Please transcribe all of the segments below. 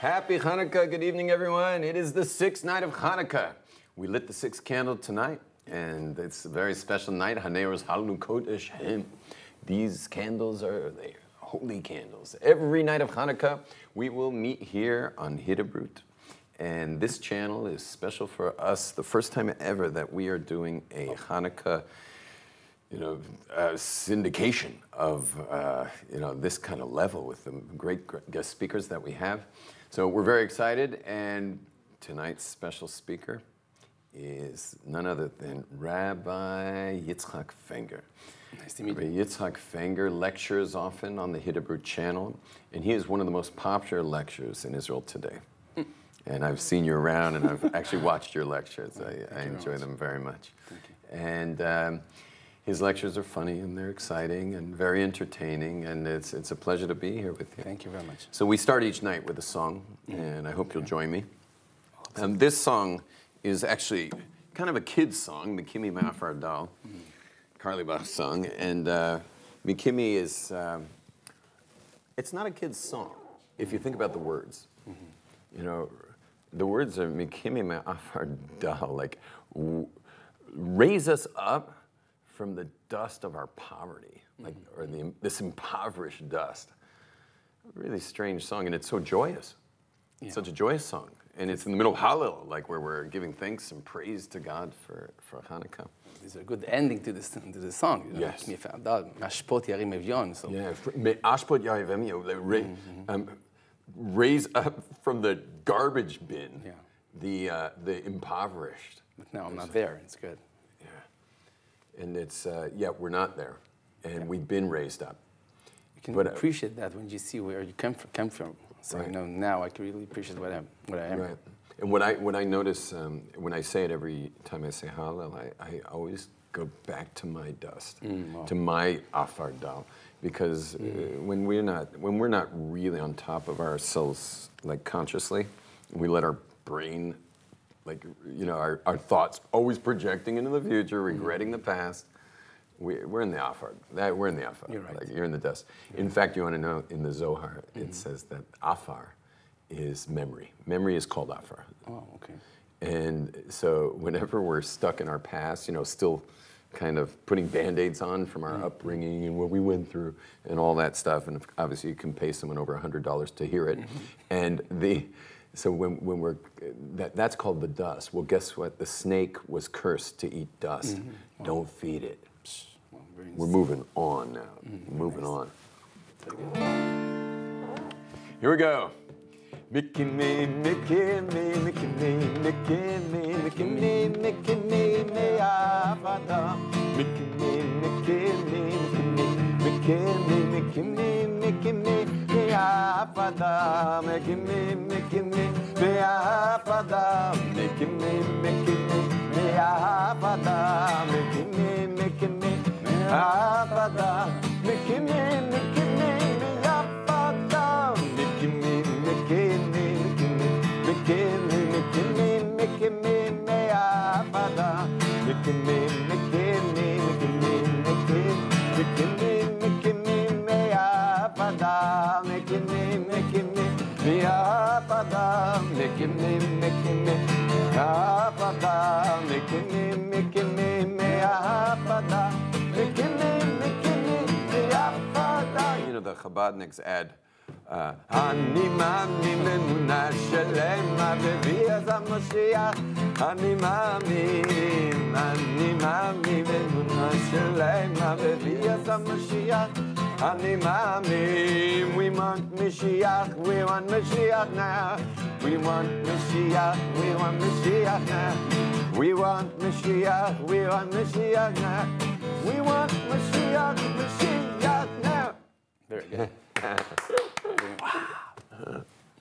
Happy Hanukkah. Good evening, everyone. It is the sixth night of Hanukkah. We lit the sixth candle tonight, and it's a very special night. Haneros Halnu Kodesh Hem. These candles are holy candles. Every night of Hanukkah, we will meet here on Hidebrut. And this channel is special for us. The first time ever that we are doing a Hanukkah syndication of this kind of level with the great guest speakers that we have. So we're very excited, and tonight's special speaker is none other than Rabbi Yitzhak Fenger. Nice to meet you. Rabbi Yitzhak Fenger lectures often on the Hidebrut channel, and he is one of the most popular lecturers in Israel today. And I've seen you around, and I've actually watched your lectures. I enjoy them very much. Thank you. And his lectures are funny, and they're exciting, and very entertaining, and it's a pleasure to be here with you. Thank you very much. So we start each night with a song, and I hope you'll join me. This song is actually kind of a kid's song, Mikimi Ma'afar Dal, Carly Bach's song, and Mikimi is, it's not a kid's song, if you think about the words. You know, the words are Mikimi Ma'afar Dal, like, raise us up from the dust of our poverty, like, or this impoverished dust. A really strange song, and it's so joyous. Yeah. Such a joyous song. And it's in the middle of Hallel, like where we're giving thanks and praise to God for Hanukkah. It's a good ending to this song. You know? Yes. Mashpot Yarim Evyon. So. Yeah, Ashpot Yarim, raise up from the garbage bin, the impoverished. But now I'm not there. It's good. And it's, we're not there. And we've been raised up. You can appreciate that when you see where you come from. So right. you know, now I can really appreciate what I am. Right. And what I notice, when I say it every time I say Hallel, I always go back to my dust, to my Afar Dal. Because when we're not really on top of ourselves, like consciously, we let our brain, like, you know, our thoughts always projecting into the future, regretting the past. We're in the Afar. We're in the Afar. You're right. Like, you're in the dust. In fact, you want to know, in the Zohar, it says that Afar is memory. Memory is called Afar. Oh, okay. And so whenever we're stuck in our past, you know, still kind of putting Band-Aids on from our upbringing and what we went through and all that stuff, and obviously you can pay someone over $100 to hear it. And so when we're, that's called the dust. Well, guess what? The snake was cursed to eat dust. Don't feed it. We're moving on now. Moving on. Here we go. Mickey me, Mickey me, Mickey me, Mickey me, Mickey me, Mickey me, me avada. Mickey me, Mickey me, Mickey me, Mickey me, Mickey me, me avada. Mickey me, Mickey me, me avada. Mickey me, Mickey me, me avada. Mickey me, Mickey me, avada. Mickey me, Mickey me, me avada. Mickey me, Mickey me, Mickey me, Mickey me, Mickey me, me avada. Mickey me, Mickey me, Mickey me, Mickey me, Mickey me, me avada. Mickey me, Mickey me, me avada. Mickey me, Mickey me, avada. Mickey me, Mickey me, me avada. Mickey me, Mickey me, me avada. You know, the Chabadniks add, אני מאמין באמונה שלמה בביאת המשיח. אני מאמין באמונה שלמה בביאת המשיח. אני מאמין. We want Mashiach, we want Mashiach now. We want Mashiach, we want Mashiach now. We want Mashiach, we want Mashiach now. We want Mashiach, Mashiach now. Very good. Wow.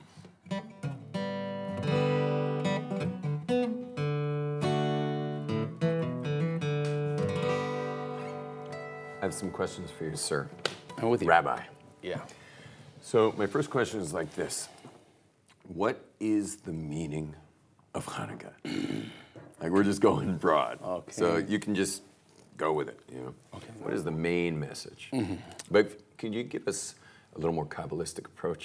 I have some questions for you, sir. I'm with you. Rabbi. Yeah. So my first question is like this. What is the meaning of Hanukkah? Like, we're just going broad. Okay. So you can just go with it, you know? Okay. What is the main message? But can you give us a little more Kabbalistic approach?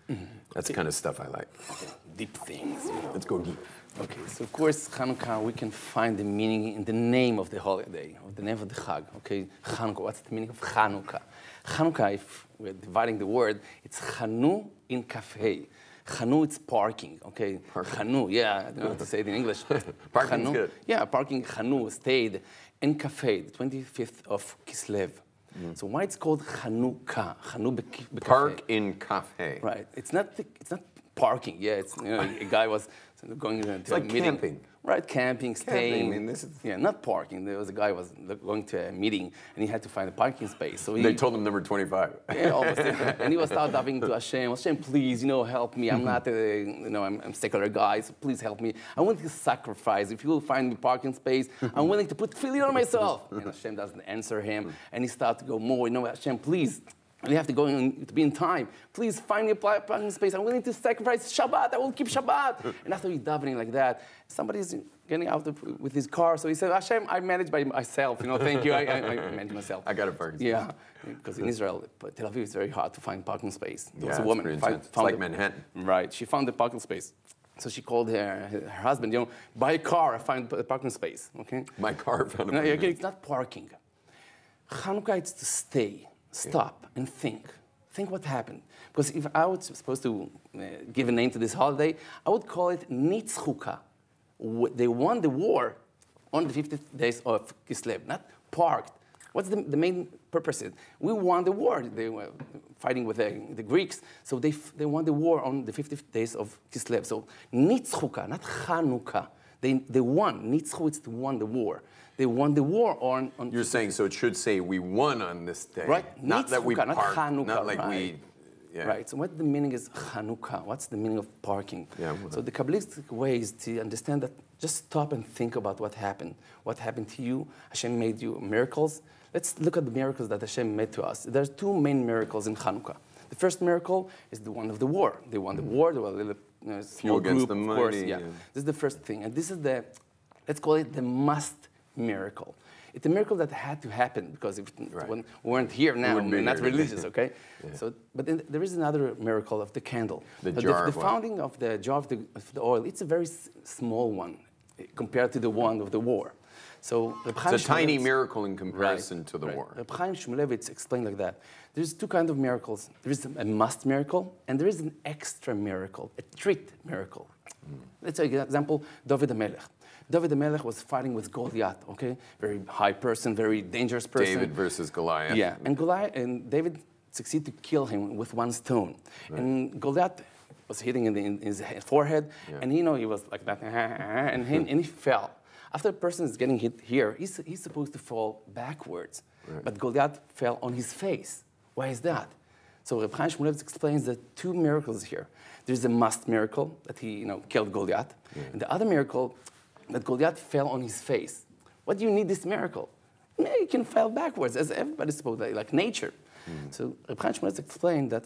That's the kind of stuff I like. Deep things. You know. Let's go deep. Okay, so of course, Hanukkah, we can find the meaning in the name of the holiday, of the name of the Chag. Okay, Hanukkah, what's the meaning of Hanukkah? Hanukkah, if we're dividing the word, it's Chanu in Kafei. Chanu, it's parking, okay? Chanu, yeah, I don't know how to say it in English. Parking's good. Yeah, parking, Chanu, stayed in Kafei, the 25th of Kislev. So why it's called Chanukah? Chanu Park in cafe. Right, it's not parking, yeah, it's, you know, a guy was going to like a meeting. camping. Right, camping, staying. I mean, this is... Yeah, not parking. There was a guy was going to a meeting, and he had to find a parking space. So They told him number 25. yeah, almost. And he was start davening to Hashem. Hashem, please, you know, help me. I'm not a, you know, I'm a secular guy, so please help me. I want to sacrifice. If you will find me parking space, I'm willing to put tefillin on myself. And Hashem doesn't answer him, and he starts to go more. You know, Hashem, please. You have to go in, to be in time. Please find me a parking space. I'm willing to sacrifice Shabbat. I will keep Shabbat. And after he's davening like that, somebody's getting out with his car. So he said, Hashem, I manage by myself. You know, thank you. I manage myself. I got a parking space. Yeah, because in Israel, Tel Aviv, it's very hard to find parking space. There was Yeah, a woman pretty found intense. It's like Manhattan. Right. She found the parking space. So she called her husband, you know, buy a car, I find a parking space. Okay. My car found a No, parking okay, it's not parking. Hanukkah, it's to stay, stop, and think. Think what happened. Because if I was supposed to give a name to this holiday, I would call it Nitzchuka. They won the war on the 50th days of Kislev, not parked. What's the main purpose? We won the war. They were fighting with the Greeks, so they won the war on the 50th days of Kislev. So Nitzchuka, not Chanukah. They won. Nitzchu, it's to won the war. They won the war on You're saying, so it should say we won on this day. Right. Not that we Nitzchuka, parked. not Chanukah, Not like right. we... Yeah. Right, so what the meaning is Chanukah? What's the meaning of parking? Yeah, so the Kabbalistic way is to understand that just stop and think about what happened. What happened to you? Hashem made you miracles. Let's look at the miracles that Hashem made to us. There's two main miracles in Chanukah. The first miracle is the one of the war. They won the war. They were a little small against group, the of course. mighty, Yeah. yeah. This is the first thing. And this is the, let's call it the must miracle. It's a miracle that had to happen because if we weren't here now, we're not religious, okay? Yeah. So, but then there is another miracle of the candle. The jar the founding of the jar of the oil, it's a very small one compared to the one of the war. So it's a tiny miracle in comparison to the war. Reb Chaim Shmulevitz explained like that. There's two kinds of miracles. There is a must miracle, and there is an extra miracle, a treat miracle. Let's take an example, David HaMelech. David HaMelech was fighting with Goliath, okay? Very high person, very dangerous person. David versus Goliath. Yeah, and David succeeded to kill him with one stone. Right. And Goliath was hitting in his forehead, and he was like that, and he fell. After a person is getting hit here, he's supposed to fall backwards. Right. But Goliath fell on his face. Why is that? So Reb Chaim Shmulevitz explains the two miracles here. There's a must miracle that he killed Goliath, and the other miracle that Goliath fell on his face. What do you need this miracle? You can fall backwards, as everybody's supposed to, like nature. So Reb Chaim Shmulevitz explained that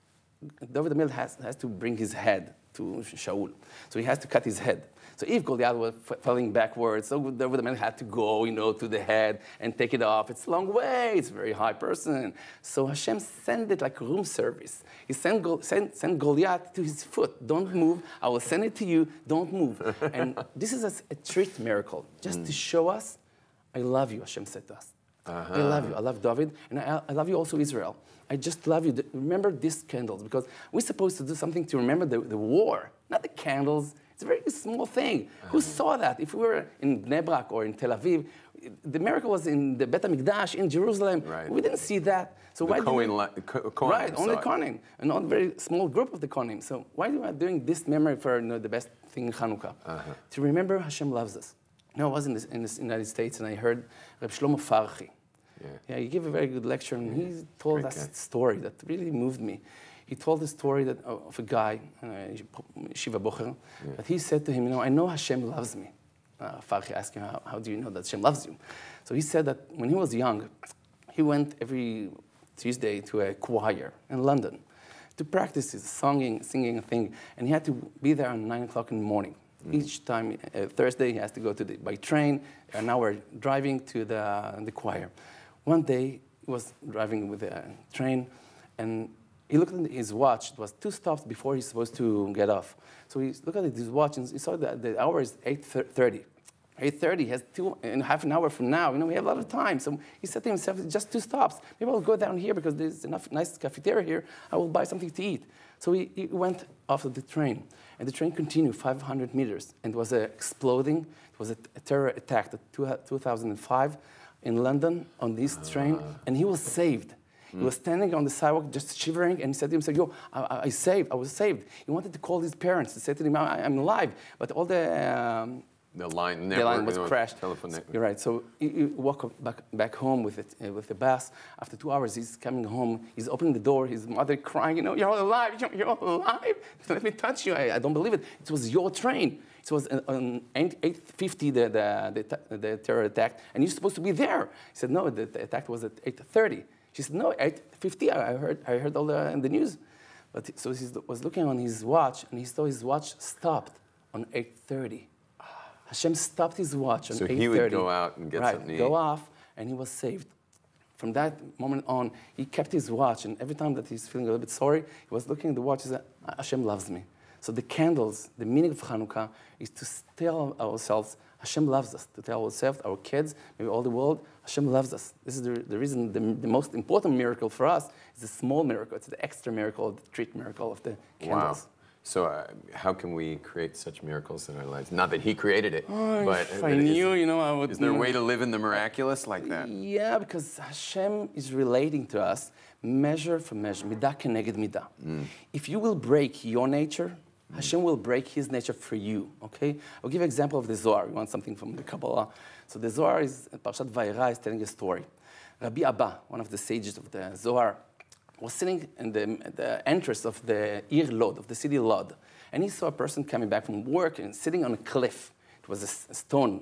David HaMelech has to bring his head to Shaul. So he has to cut his head. So if Goliath was falling backwards, so David HaMelech had to go, to the head and take it off. It's a long way. It's a very high person. So Hashem sent it like room service. He sent Goliath to his foot. Don't move. I will send it to you. Don't move. And this is a treat miracle, just to show us, I love you, Hashem said to us. I love you. I love David. And I love you also, Israel. I just love you. Remember these candles, because we're supposed to do something to remember the war, not the candles. It's a very small thing. Who saw that? If we were in Bnei Brak or in Tel Aviv, the miracle was in the Bet HaMikdash in Jerusalem. Right. We didn't see that. So why Kohanim only Kohanim, and not a very small group of the Kohanim. So why are we doing this memory for the best thing in Hanukkah? To remember Hashem loves us. I was in the United States and I heard Reb Shlomo Farchi. Yeah, he gave a very good lecture, and he told us a story that really moved me. He told the story of a guy, Shiva Bocher, that he said to him, I know Hashem loves me. Farchi asked him, how do you know that Hashem loves you? So he said that when he was young, he went every Tuesday to a choir in London to practice his singing thing, and he had to be there at 9 o'clock in the morning. Each time, Thursday, he has to go by train, an hour driving to the choir. One day, he was driving with a train, and he looked at his watch. It was 2 stops before he's supposed to get off. So he looked at his watch and he saw that the hour is 8:30. 8:30 has 2.5 hours from now. We have a lot of time. So he said to himself, just 2 stops. Maybe I'll go down here because there's enough nice cafeteria here. I will buy something to eat. So he went off of the train. And the train continued 500 meters. And it was exploding. It was a terror attack in 2005 in London on this train. And he was saved. He was standing on the sidewalk just shivering, and he said to himself, yo, I was saved. He wanted to call his parents to say to them, I'm alive. But all the line was crashed. You're right. So he walked back home with the bus. After 2 hours, he's coming home. He's opening the door. His mother crying, you're alive. You're alive. Let me touch you. I don't believe it. It was your train. It was on 8:50 the terror attack, and you're supposed to be there. He said, no, the attack was at 8:30. She said, no, 8:50. I heard all in the news. But so he was looking on his watch, and he saw his watch stopped on 8:30. Hashem stopped his watch on 8:30. So he would go out and get something to eat. Go off, and he was saved. From that moment on, he kept his watch, and every time that he's feeling a little bit sorry, he was looking at the watch and said, Hashem loves me. So the candles, the meaning of Hanukkah, is to tell ourselves, Hashem loves us, to tell ourselves, our kids, maybe all the world, Hashem loves us. This is the reason, the most important miracle for us is the small miracle. It's the extra miracle, the treat miracle of the candles. Wow. So how can we create such miracles in our lives? Not that he created it, but if I knew, I would. Is there a way to live in the miraculous like that? Yeah, because Hashem is relating to us measure for measure, midah keneged midah. If you will break your nature, Hashem will break his nature for you, okay? I'll give you an example of the Zohar. You want something from the Kabbalah? So the Zohar is, Parshat Vayera is telling a story. Rabbi Abba, one of the sages of the Zohar, was sitting in the entrance of the Lod, of the city Lod. And he saw a person coming back from work and sitting on a cliff. It was a stone,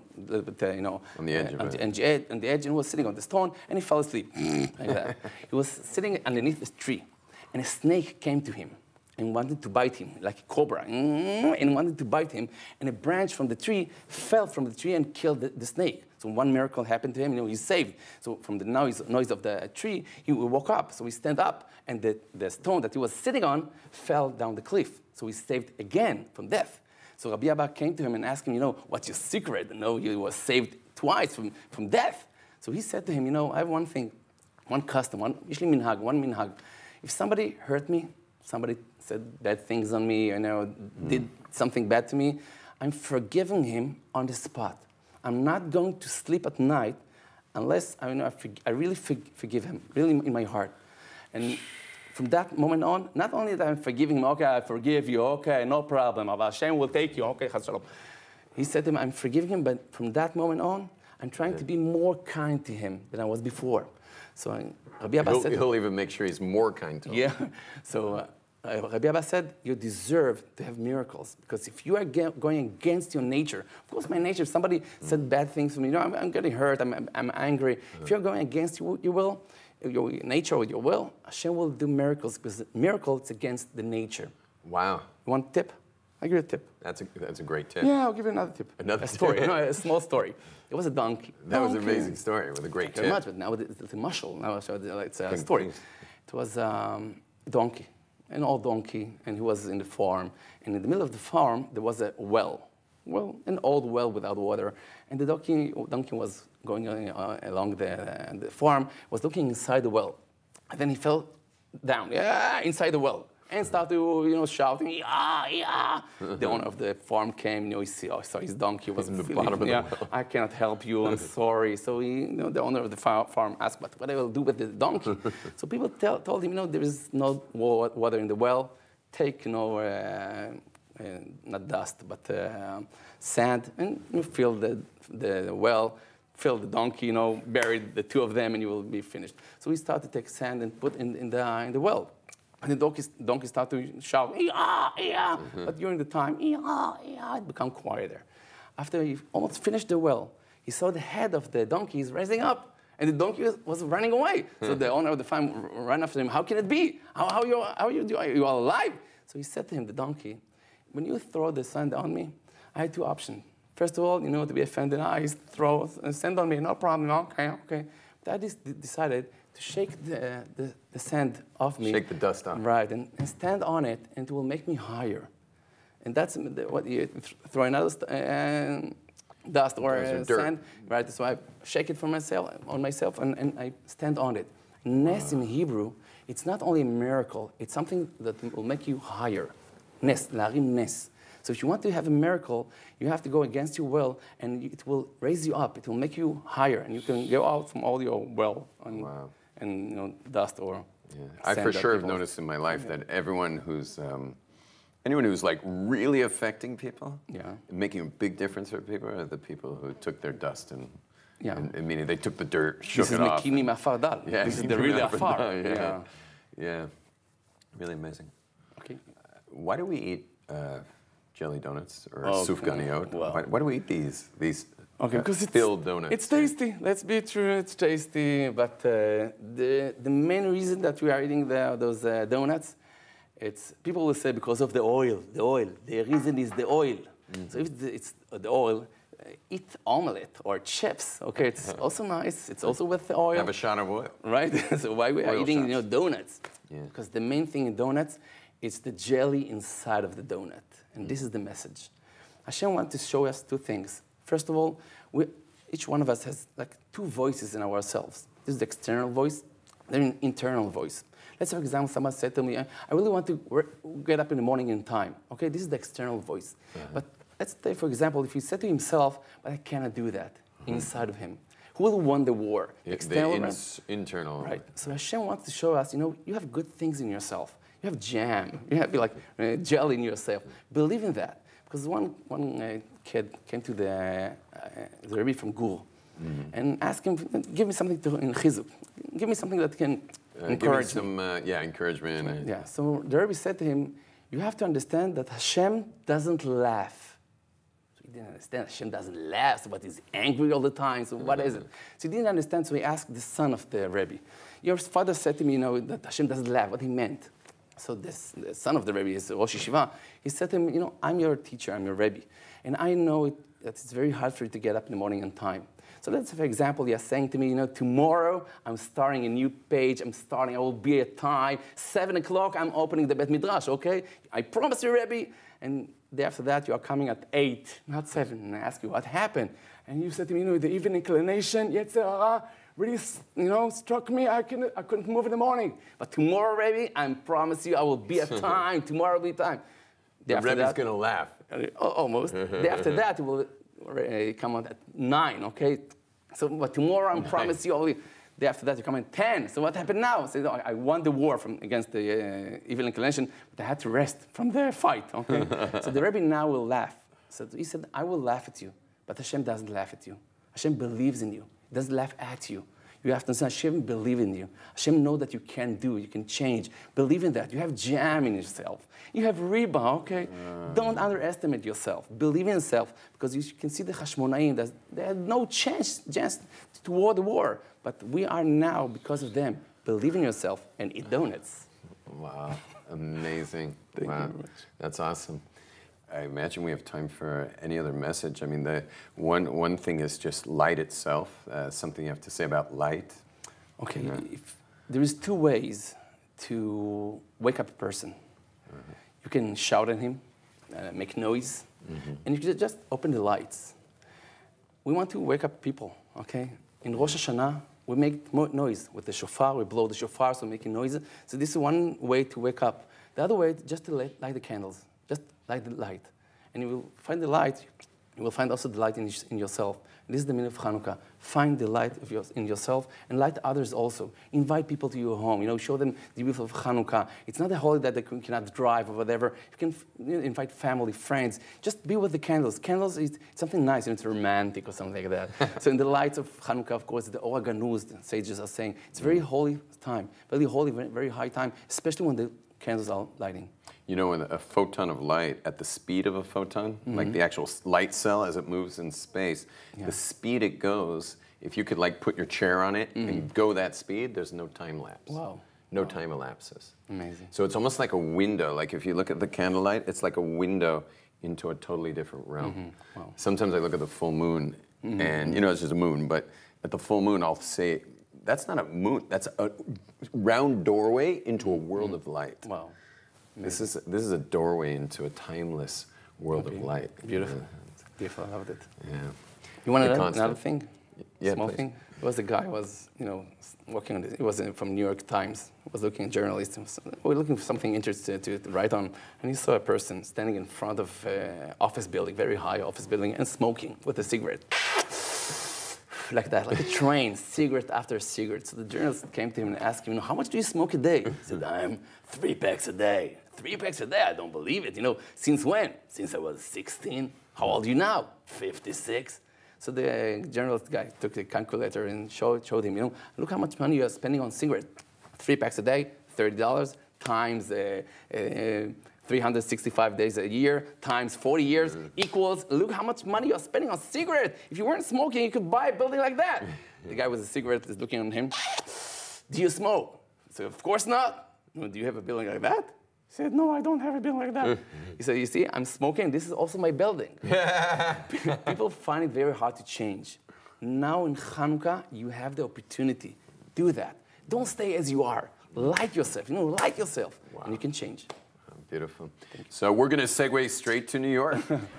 on the edge of it. On the edge, and he was sitting on the stone, and he fell asleep. Like that. He was sitting underneath a tree, and a snake came to him and wanted to bite him, like a cobra, and wanted to bite him. And a branch from the tree fell from the tree and killed the snake. So one miracle happened to him, he's saved. So from the noise of the tree, he woke up. So he stand up, and the stone that he was sitting on fell down the cliff. So he saved again from death. So Rabbi Abba came to him and asked him, what's your secret? You were saved twice from death. So he said to him, I have one thing, one custom, one minhag. If somebody hurt me, somebody said bad things on me, did something bad to me, I'm forgiving him on the spot. I'm not going to sleep at night unless I really forgive him, really in my heart. And from that moment on, not only that I'm forgiving him, okay, I forgive you, okay, no problem, Hashem will take you, okay, chas shalom. He said to him, I'm forgiving him, but from that moment on, I'm trying to be more kind to him than I was before. So Rabbi Abba said... He'll even make sure he's more kind to him. Yeah, so... Rabbi Abba said, you deserve to have miracles. Because if you are going against your nature, of course my nature, if somebody said bad things to me, I'm getting hurt, I'm angry. If you're going against your will, your nature or your will, Hashem will do miracles, because the miracle is against the nature. Wow. You want a tip? I'll give you a tip. That's a great tip. Yeah, I'll give you another tip. Another story. tip. A small story. It was a donkey. That was an amazing story with a great tip. Very much, but now it's a mushal. Now it's a story. It was a donkey. An old donkey, and he was in the farm. And in the middle of the farm, there was a well. Well, an old well without water. And the donkey was going along the farm, was looking inside the well. And then he fell down, inside the well. And started shouting, yeah. The owner of the farm came, he saw his donkey was in the bottom of the well. I cannot help you, I'm sorry. So the owner of the farm asked, what I will do with the donkey? So people told him, there is no water in the well. Take, not dust, but sand, and you fill the well, fill the donkey, bury the two of them, and you will be finished. So he started to take sand and put in the well. And the donkey started to shout, But during the time, it became quieter. After he almost finished the well, he saw the head of the donkey is rising up, and the donkey was running away. So the owner of the farm ran after him. How can it be? Are you alive? So he said to him, the donkey, when you throw the sand on me, I had two options. First of all, to be offended, I throw sand on me, no problem, okay. But I decided to shake the sand off me. Shake the dust off. Right, and stand on it, and it will make me higher. And that's what you throw another dust or sand, right? So I shake it on myself, and I stand on it. Nes in Hebrew, it's not only a miracle, it's something that will make you higher. Nes, larim nes. So if you want to have a miracle, you have to go against your will, and it will raise you up. It will make you higher, and you can go out from all your well and dust or sand. I for sure have noticed in my life that anyone who's like really affecting people, making a big difference for people, are the people who took their dust and meaning they took the dirt, shook it off. This is Mafardal. This is the real afar. Yeah, really amazing. Okay. Why do we eat jelly donuts or sufganiyot? Well. Why do we eat these because filled donuts? It's tasty. Let's be true. It's tasty. But the main reason that we are eating those donuts, people will say because of the oil. The reason is the oil. So if it's the oil, eat omelette or chips. Okay, it's also nice. It's also with the oil. Have a shot of oil. Right. So why we are eating donuts? Yeah. Because the main thing in donuts, it's the jelly inside of the donut. And this is the message. Hashem wants to show us two things. First of all, each one of us has like two voices in ourselves. This is the external voice, then an internal voice. Let's say, for example, someone said to me, I really want to get up in the morning in time. Okay, this is the external voice. But let's say, for example, if he said to himself, but I cannot do that inside of him. Who will win the war? External, internal. Right. So Hashem wants to show us, you have good things in yourself. You have jam. You have jelly in yourself. Believe in that. Because one kid came to the Rebbe from Gur and asked him, give me something in chizuk. Give me something that can encourage me. Encouragement. Yeah. So the Rebbe said to him, you have to understand that Hashem doesn't laugh. So he didn't understand. Hashem doesn't laugh, but he's angry all the time. So what is it? So he didn't understand. So he asked the son of the Rebbe. Your father said to me, that Hashem doesn't laugh. What he meant. So the son of the Rebbe is Rosh Yeshiva. He said to him, I'm your teacher, I'm your Rebbe. And I know that it's very hard for you to get up in the morning on time. So let's say, for example, you're saying to me, tomorrow I'm starting a new page. I will be at time. 7 o'clock, I'm opening the Bet Midrash, okay? I promise you, Rebbe. And day after that, you are coming at 8, not 7. And I ask you, what happened? And you said to me, the evil inclination, Yetzer Hara, really, struck me. I couldn't move in the morning. But tomorrow, Rebbe, I promise you, I will be at time. Tomorrow will be time. The Rebbe's going to laugh. Almost. Day after that, it will come out at 9, okay? So, but tomorrow, I promise you, day after that, you come at 10. So what happened now? So, I won the war against the evil inclination, but I had to rest from the fight, okay? So the Rebbe now will laugh. So he said, I will laugh at you, but Hashem doesn't laugh at you. Hashem believes in you. He doesn't laugh at you. You have to understand, Hashem believes in you. Hashem knows that you can do, you can change. Believe in that. You have jam in yourself. You have riba, okay? Don't underestimate yourself. Believe in yourself, because you can see the Hashmonaim, they had no chance toward the war. But we are now, because of them, believe in yourself and eat donuts. Wow, amazing. Thank you very much. That's awesome. I imagine we have time for any other message. I mean, the one thing is just light itself. Something you have to say about light. Okay, there is two ways to wake up a person. You can shout at him, make noise, and you can just open the lights. We want to wake up people, okay? In Rosh Hashanah, we make noise with the shofar. We blow the shofar, so making noises. So this is one way to wake up. The other way, just to light the candles. Just light the light. And you will find the light. You will find also the light in yourself. This is the meaning of Hanukkah. Find the light in yourself and light others also. Invite people to your home. Show them the beauty of Hanukkah. It's not a holiday that they cannot drive or whatever. You can invite family, friends. Just be with the candles. Candles is something nice. It's romantic or something like that. So in the lights of Hanukkah, of course, the Or HaGanuz, the sages are saying, it's a very holy time, very holy, very high time, especially when the candles are lighting. When a photon of light, at the speed of a photon, like the actual light cell as it moves in space, the speed it goes, if you could put your chair on it and go that speed, there's no time lapse. Wow. No time elapses. Amazing. So it's almost like a window. Like if you look at the candlelight, it's like a window into a totally different realm. Wow. Sometimes I look at the full moon, and it's just a moon, but at the full moon, I'll say, that's not a moon. That's a round doorway into a world of light. Wow. This is a doorway into a timeless world of light. Beautiful. Beautiful. I loved it. Yeah. You want to know another thing? Yeah, Small please. thing? It was a guy who was, working on this. It was from New York Times. He was looking at journalists. We were looking for something interesting to write on. And he saw a person standing in front of an office building, very high office building, and smoking with a cigarette. Like that, like a train, cigarette after cigarette. So the journalist came to him and asked him, how much do you smoke a day? He said, I'm 3 packs a day. 3 packs a day? I don't believe it. Since when? Since I was 16. How old are you now? 56. So the journalist guy took the calculator and showed him, look how much money you are spending on cigarettes. 3 packs a day, $30, times 365 days a year, times 40 years, equals, look how much money you're spending on cigarettes. If you weren't smoking, you could buy a building like that. The guy with the cigarette is looking at him. Do you smoke? He said, of course not. Do you have a building like that? He said, no, I don't have a building like that. He said, you see, I'm smoking. This is also my building. People find it very hard to change. Now in Hanukkah, you have the opportunity. Do that. Don't stay as you are. Like yourself. Like yourself. Wow. And you can change. Beautiful. So we're going to segue straight to New York.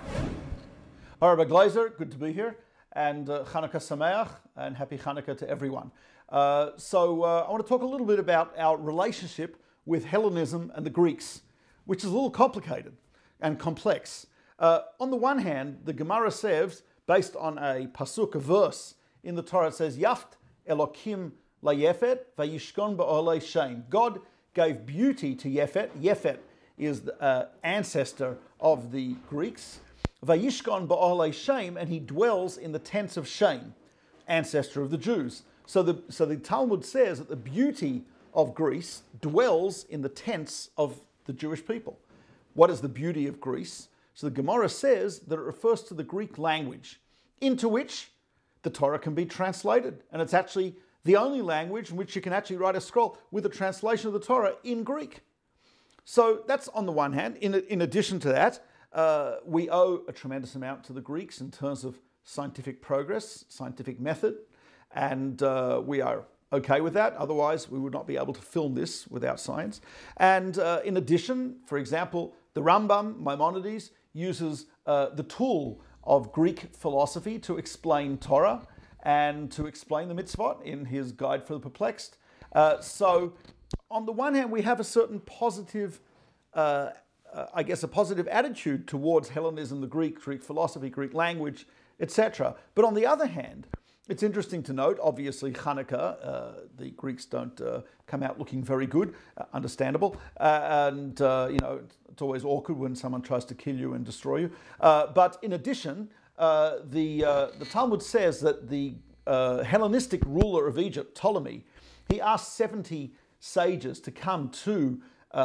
All right, Rabbi Glazer, good to be here. And Hanukkah Sameach, and happy Hanukkah to everyone. So I want to talk a little bit about our relationship with Hellenism and the Greeks, which is a little complicated and complex. On the one hand, the Gemara says, based on a pasuk, a verse in the Torah, it says, Yaft Elokim la Yefet, vayishkon ba'olei Shem. God gave beauty to Yefet. Yefet is the ancestor of the Greeks. Vayishkon ba'olei Shem, and he dwells in the tents of Shem, ancestor of the Jews. So the Talmud says that the beauty of Greece dwells in the tents of the Jewish people. What is the beauty of Greece? So the Gemara says that it refers to the Greek language, into which the Torah can be translated. And it's actually the only language in which you can actually write a scroll with a translation of the Torah in Greek. So that's on the one hand. In addition to that, we owe a tremendous amount to the Greeks in terms of scientific progress, scientific method, and we are okay with that. Otherwise, we would not be able to film this without science. And in addition, for example, the Rambam, Maimonides, uses the tool of Greek philosophy to explain Torah and to explain the mitzvot in his Guide for the Perplexed. So on the one hand, we have a certain positive, a positive attitude towards Hellenism, the Greek philosophy, Greek language, etc. But on the other hand, it's interesting to note, obviously, Hanukkah, the Greeks don't come out looking very good, understandable. It's always awkward when someone tries to kill you and destroy you. But in addition, the Talmud says that the Hellenistic ruler of Egypt, Ptolemy, he asked 70 sages to come to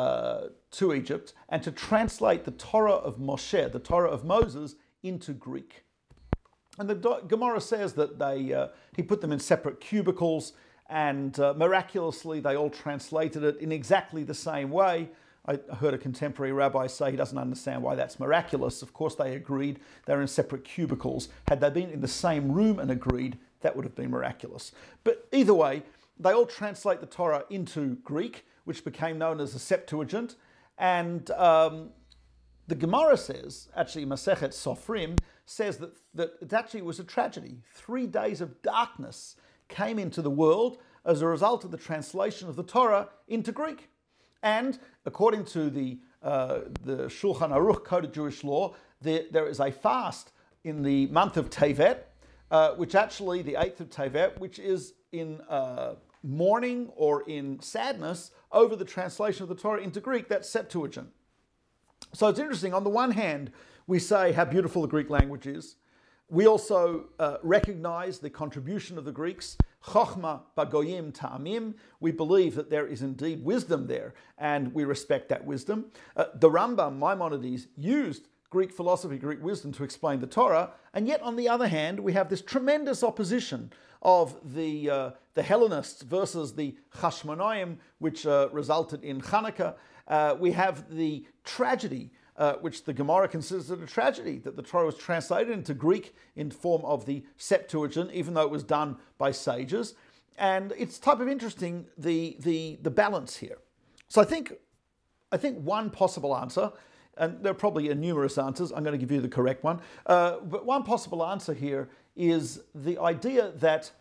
Egypt and to translate the Torah of Moshe, the Torah of Moses, into Greek. And the Gemara says that he put them in separate cubicles, and miraculously they all translated it in exactly the same way. I heard a contemporary rabbi say he doesn't understand why that's miraculous. Of course they agreed. They're in separate cubicles. Had they been in the same room and agreed, that would have been miraculous. But either way, they all translate the Torah into Greek, which became known as the Septuagint. And the Gemara says, actually Masechet Sofrim, says that it actually was a tragedy. 3 days of darkness came into the world as a result of the translation of the Torah into Greek. And according to the Shulchan Aruch Code of Jewish Law, there is a fast in the month of Tevet, which actually, the 8th of Tevet, which is in mourning or in sadness over the translation of the Torah into Greek. That's Septuagint. So it's interesting. On the one hand, we say how beautiful the Greek language is. We also recognize the contribution of the Greeks. Chochma bagoyim ta'amim. We believe that there is indeed wisdom there, and we respect that wisdom. The Rambam, Maimonides, used Greek philosophy, Greek wisdom to explain the Torah, and yet on the other hand, we have this tremendous opposition of the Hellenists versus the Hashmonaim, which resulted in Hanukkah. We have the tragedy, which the Gemara considers it a tragedy, that the Torah was translated into Greek in form of the Septuagint, even though it was done by sages. And it's type of interesting, the balance here. So I think one possible answer, and there are probably numerous answers, I'm going to give you the correct one, but one possible answer here is the idea that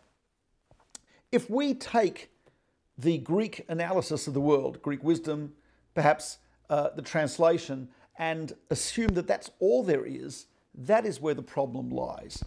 if we take the Greek analysis of the world, Greek wisdom, perhaps the translation, and assume that that's all there is, that is where the problem lies.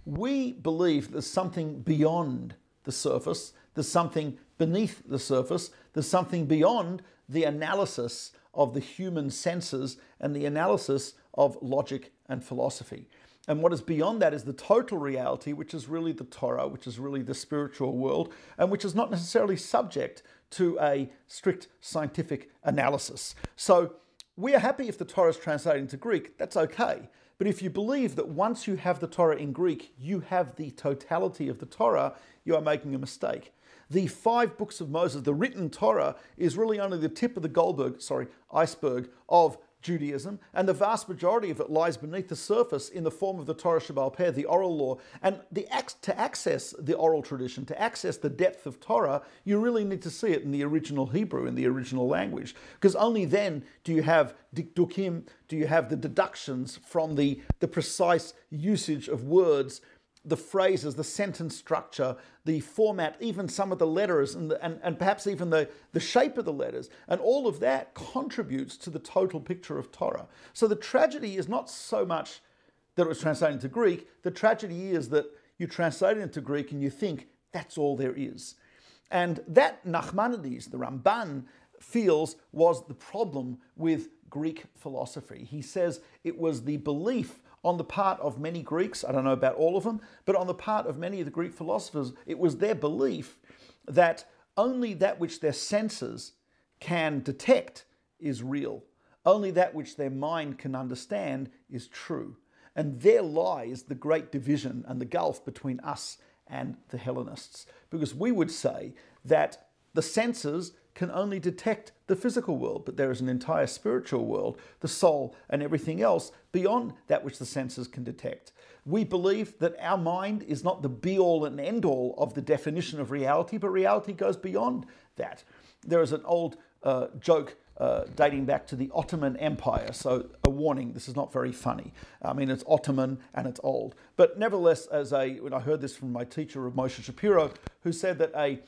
We believe there's something beyond the surface, there's something beneath the surface, there's something beyond the analysis of the human senses and the analysis of logic and philosophy. And what is beyond that is the total reality, which is really the Torah, which is really the spiritual world, and which is not necessarily subject to a strict scientific analysis. So we are happy if the Torah is translated into Greek, that's okay. But if you believe that once you have the Torah in Greek, you have the totality of the Torah, you are making a mistake. The 5 books of Moses, the written Torah, is really only the tip of the iceberg of Judaism, and the vast majority of it lies beneath the surface in the form of the Torah Shebaal Peh, the oral law. And to access the oral tradition, to access the depth of Torah, you really need to see it in the original Hebrew, in the original language, because only then do you have dikdukim, do you have the deductions from the precise usage of words, the phrases, the sentence structure, the format, even some of the letters, and perhaps even the shape of the letters. And all of that contributes to the total picture of Torah. So the tragedy is not so much that it was translated into Greek. The tragedy is that you translate it into Greek and you think that's all there is. And that Nachmanides, the Ramban, feels was the problem with Greek philosophy. He says it was the belief on the part of many Greeks, I don't know about all of them, but on the part of many of the Greek philosophers, it was their belief that only that which their senses can detect is real. Only that which their mind can understand is true. And there lies the great division and the gulf between us and the Hellenists. Because we would say that the senses can only detect the physical world, but there is an entire spiritual world, the soul and everything else beyond that which the senses can detect. We believe that our mind is not the be-all and end-all of the definition of reality, but reality goes beyond that. There is an old joke dating back to the Ottoman Empire, so a warning, this is not very funny. I mean, it's Ottoman and it's old. But nevertheless, when I heard this from my teacher, Moshe Shapiro, who said that a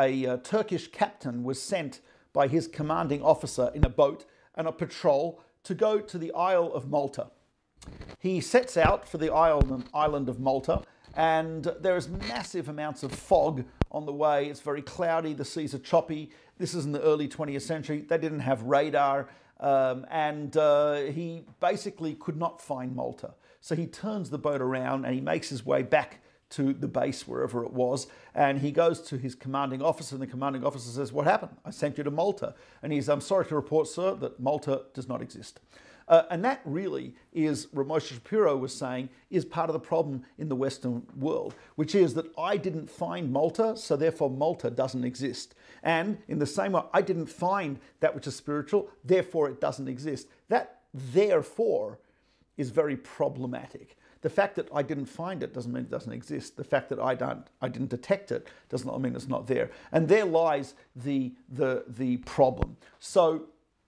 Turkish captain was sent by his commanding officer in a boat and a patrol to go to the Isle of Malta. He sets out for the island of Malta, and there is massive amounts of fog on the way. It's very cloudy, the seas are choppy. This is in the early 20th century. They didn't have radar, and he basically could not find Malta. So he turns the boat around and he makes his way back to the base, wherever it was, and he goes to his commanding officer, and the commanding officer says, "What happened? I sent you to Malta." And he's, "I'm sorry to report, sir, that Malta does not exist." And that really is, Moshe Shapiro was saying, is part of the problem in the Western world, which is that I didn't find Malta, so therefore Malta doesn't exist. And in the same way, I didn't find that which is spiritual, therefore it doesn't exist. That therefore is very problematic. The fact that I didn't find it doesn't mean it doesn't exist. The fact that I didn't detect it does not mean it's not there. And there lies the problem. So,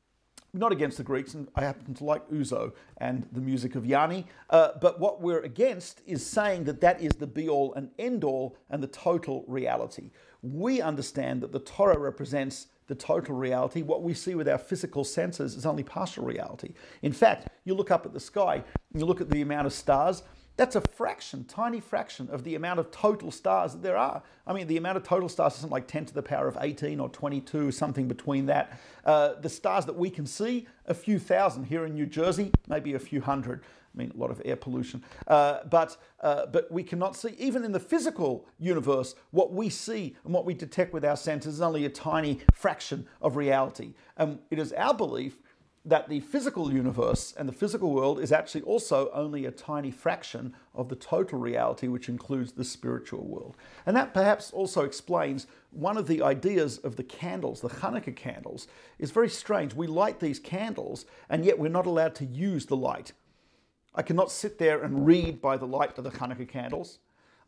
not against the Greeks, and I happen to like Uzo and the music of Yanni, but what we're against is saying that that is the be-all and end-all and the total reality. We understand that the Torah represents the total reality. What we see with our physical senses is only partial reality. In fact, you look up at the sky, and you look at the amount of stars, that's a fraction, tiny fraction of the amount of total stars that there are. I mean, the amount of total stars isn't like 10 to the power of 18 or 22, something between that. The stars that we can see, a few thousand. Here in New Jersey, maybe a few hundred. I mean, a lot of air pollution. But we cannot see, even in the physical universe, what we see and what we detect with our senses is only a tiny fraction of reality. And it is our belief that the physical universe and the physical world is actually also only a tiny fraction of the total reality, which includes the spiritual world. And that perhaps also explains one of the ideas of the candles, the Hanukkah candles, is very strange. We light these candles, and yet we're not allowed to use the light. I cannot sit there and read by the light of the Hanukkah candles.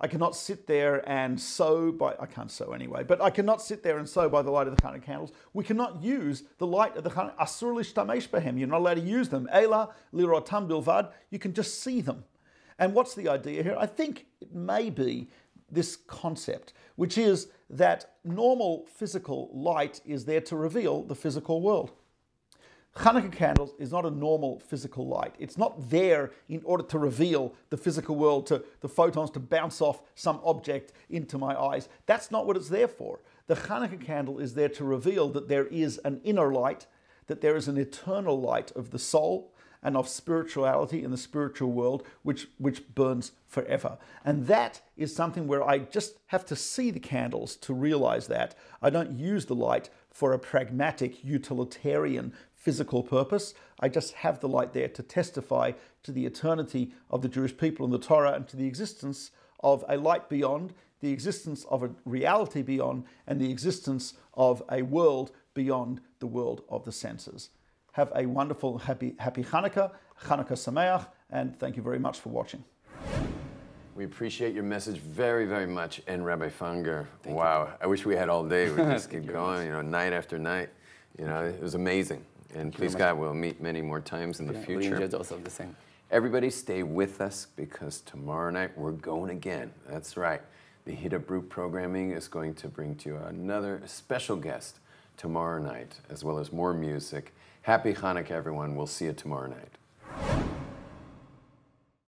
I cannot sit there and sew by, I can't sew anyway, but I cannot sit there and sew by the light of the Hanukkah candles. We cannot use the light of the Hanukkah. Asur l'shtamesh behem. You're not allowed to use them. Ela lirotam bilvad. You can just see them. And what's the idea here? I think it may be this concept, which is that normal physical light is there to reveal the physical world. Hanukkah candles is not a normal physical light. It's not there in order to reveal the physical world, to the photons to bounce off some object into my eyes. That's not what it's there for. The Hanukkah candle is there to reveal that there is an inner light, that there is an eternal light of the soul and of spirituality in the spiritual world, which burns forever. And that is something where I just have to see the candles to realize that. I don't use the light for a pragmatic, utilitarian, physical purpose. I just have the light there to testify to the eternity of the Jewish people and the Torah, and to the existence of a light beyond, the existence of a reality beyond, and the existence of a world beyond the world of the senses. Have a wonderful, happy Hanukkah, Hanukkah Sameach, and thank you very much for watching. We appreciate your message very, very much, and Rabbi Fanger. Wow, I wish we had all day. We just keep going, night after night. It was amazing. And please God, we'll meet many more times in the future. We enjoyed also the same. Everybody stay with us, because tomorrow night we're going again. That's right. The Hidabrut programming is going to bring to you another special guest tomorrow night, as well as more music. Happy Hanukkah, everyone. We'll see you tomorrow night.